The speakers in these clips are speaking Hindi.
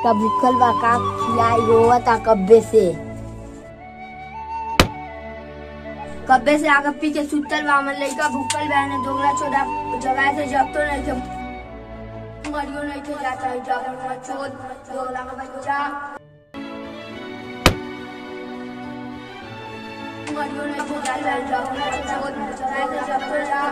का भूखल बा का खिलाई रोवता कब्बे से आगे पी के सुतल बा। हमर लइका भूखल बा ने दोगला चोदा जगह से जब तो नहीं के मरियो नहीं के जाता है जब ना चोद दोगला का बच्चा मरियो नहीं के जाता है जब ना चोद जगह से जब तो जा।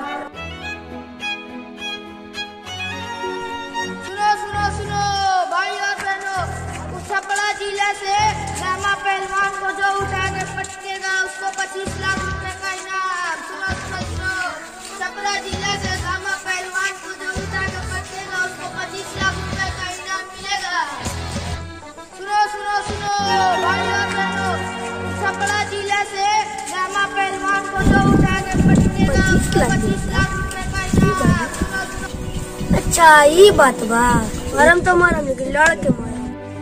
सुनो भाई और बहनों, उस छपरा जिले से रामा पहलवान को जो उठा के पटकेगा उसको 25 लाख रुपए का इनाम। सुनो छपरा जिले से रामा पहलवान को जो उठा के पटकेगा उसको 25 लाख रुपए का इनाम मिलेगा। सुनो भाई और बहनों, छपरा जिले से रामा पहलवान को जो उठा के पटकेगा उसको 25 लाख रुपए का इनाम। अच्छा ये बात बा। मरम तो मरम लेकिन लड़ के मरम।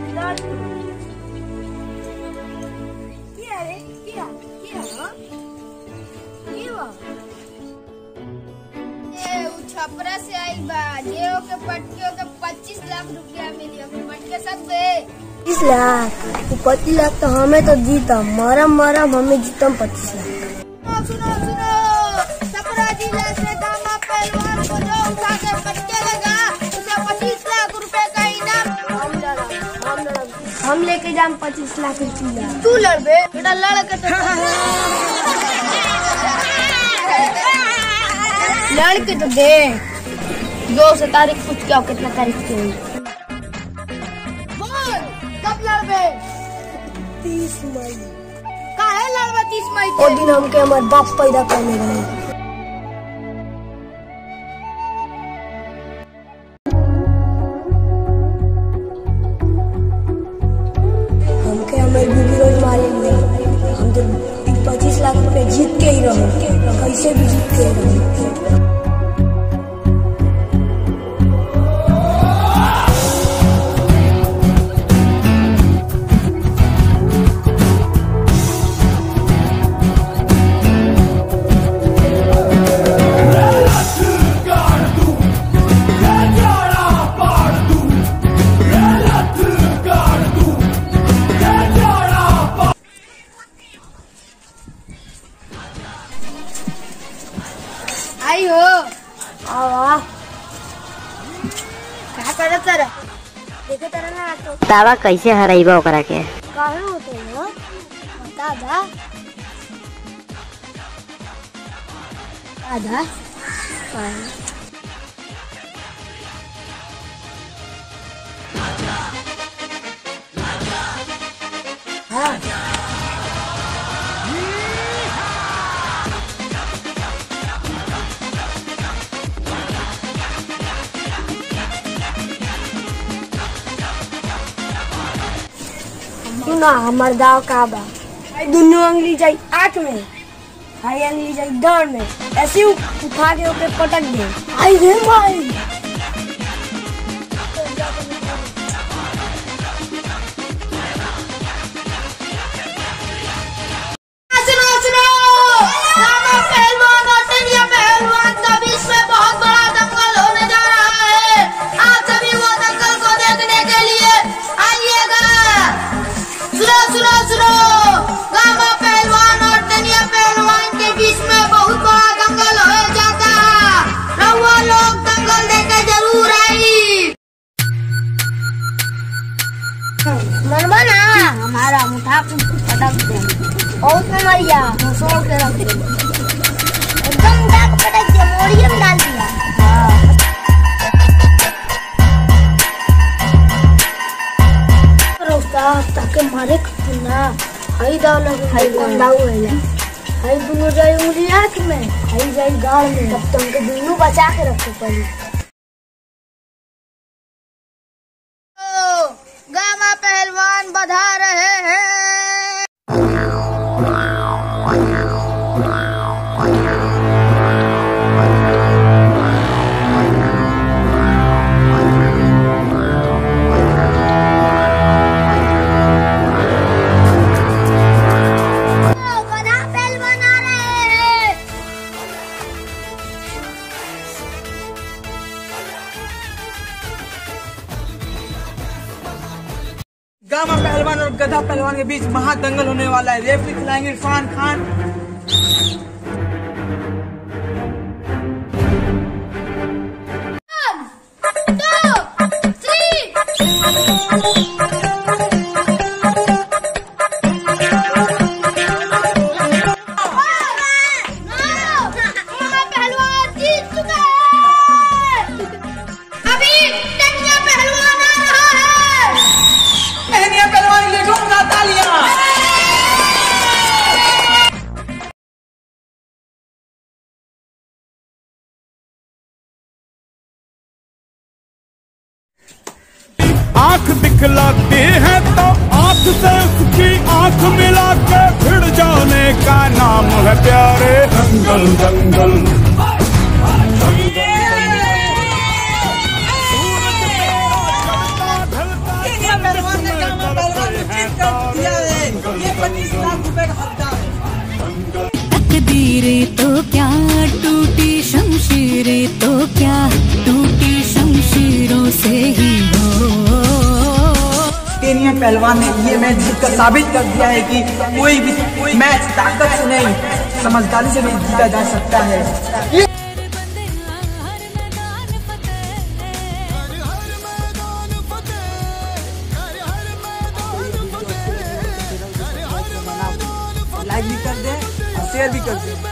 छपरा से आई बा जेओ के पटकियों के 25 लाख रुपया मिली। पटके सकबे 25 लाख 25 लाख तो हमें तो जीता मरम हमें जीतम 25 लाख। सुनो छपरा जिले से दामा पहलवान को जो उठा के पटके लगा उसे 25 लाख रुपए का इनाम। हम लेके जाम 25 लाख रुपया। तू लड़बे बेटा लड़के लड़के तो दे 2 से तारीख पूछ के कितना तारीख के बोल कब लड़बे? 30 मई। काहे लड़बे 30 मई ओ दिन हमके हमारे बाप पैदा करने गए। हमके हमारे बीबी रोज मारे लिए। हम तो 25 लाख रुपए जीत के ही रहे, कैसे भी जीत के ही रहे। आई हो आवा क्या करत तारा? देखे तरह ना तो दावा कैसे हराइबा ओकरा के? काहे होते हो दादा दादा हाँ सुना हमार दाव का बा। दोनों अंगली जाई 8 में, हाई अंगली जाई 10 में, ऐसे उठा के ऊपर पटक दे। आई रे भाई सुनो रामा पहलवान और टनिया पहलवान का बीच में बहुत बड़ा दंगल होने जा रहा है। आप सभी वो दंगल को देखने के लिए आइएगा। सुनो रामा पहलवान और टनिया पहलवान के बीच में बहुत बड़ा दंगल हो जाता है। रहुआ लोग दंगल देखे जरूर आई। मनवा ना हमारा मुठा पटक दे बहुत मरिया सोच के रख दे एकदम दाग पटक के मोड़िए में डाल दिया। रोस्ता ताके मारे ना हई दाव लगे हई कौन दाव है हई दोनों जाए उंगली आँख में हई जाए गाल में। तब तुमके दोनों बचा के रखो पड़ी। गामा पहलवान बधा रहे हैं। पहलवान और गधा पहलवान के बीच महादंगल होने वाला है। रेफरी खिलाएंगे इरफान खान। आंख दिखलाते हैं तो आंख से उसकी आंख मिला के भिड़ जाने का नाम है प्यारे दंगल दंगल। पहलवान ने पहलवान को चीट कर दिया है। ये 25 लाख रुपए का हकदार है। तकदीरें तो क्या टूटी शमशीरें तो क्या टूटी शमशीरों से ही हो। केनिया पहलवान ने ये मैच जीतकर साबित कर दिया है कि कोई मैच ताकत से नहीं समझदारी से भी जीता जा सकता है। लाइक भी कर दे और शेयर भी कर दे।